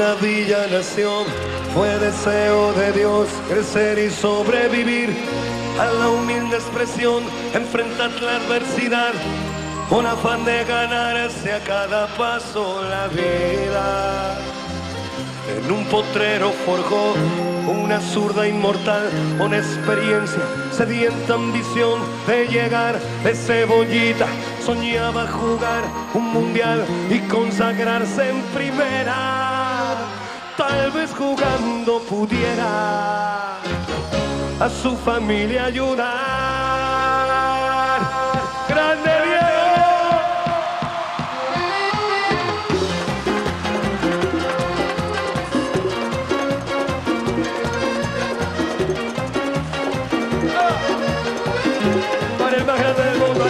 una villa nación fue deseo de Dios crecer y sobrevivir a la humilde expresión, enfrentar la adversidad con afán de ganarse a cada paso la vida. En un potrero forjó una zurda inmortal con experiencia, sedienta ambición de llegar de cebollita. Soñaba jugar un mundial y consagrarse en primera. Tal vez jugando pudiera a su familia ayudar. ¡Grande Diego! Para el más grande del mundo,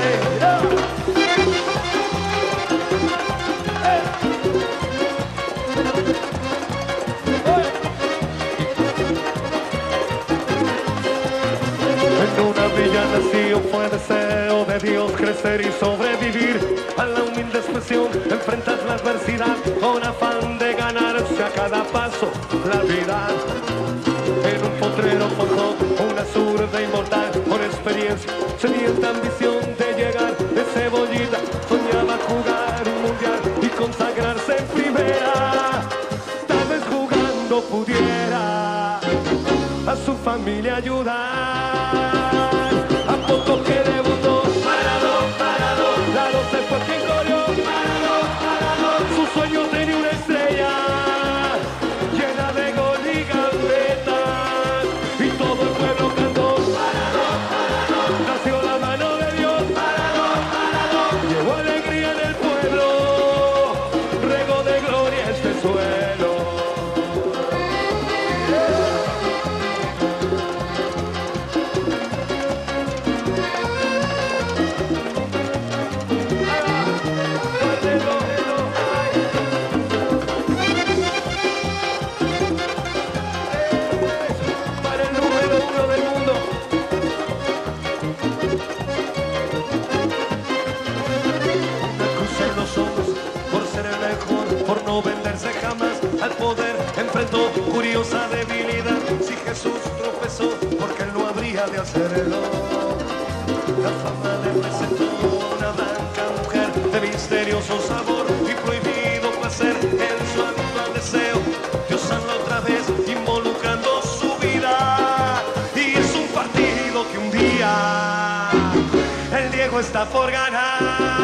En una villa nació, fue deseo de Dios crecer y sobrevivir a la humilde expresión, enfrentar la adversidad con afán de ganarse a cada paso la vida. En un potrero forjó una zurda inmortal con experiencia, sedienta ambición de llegar de cebollita. Soñaba jugar un mundial y consagrarse en primera. Tal vez jugando pudiera a su familia ayudar. A poco que debutó, parado, la 12 fue quien corrió, parado, su sueño tenía una estrella llena de gol y gambetas, y todo el pueblo cantó, parado, nació la mano de Dios, parado, llevó alegría en el pueblo, regó de gloria este suelo. Para el número 1 del mundo. Una cruz en los ojos por ser el mejor, por no venderse jamás al poder. Enfrentó curiosa debilidad. Si Jesús tropezó, porque él no habría de hacerlo. La fama le presentó una blanca mujer de misterioso sabor y prohibido placer en su actual deseo. Dios anda otra vez involucrando su vida, y es un partido que un día el Diego está por ganar.